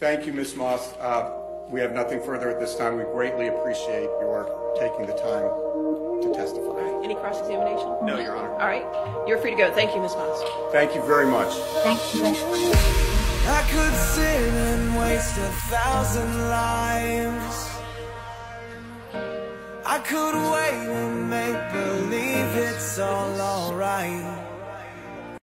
Thank you, Ms. Moss. We have nothing further at this time. We greatly appreciate your taking the time to testify. All right. Any cross-examination? No, Your Honor. All right. You're free to go. Thank you, Ms. Moss. Thank you very much. Thank you. I could sit and waste 1,000 lives. I could wait and make believe it's all alright.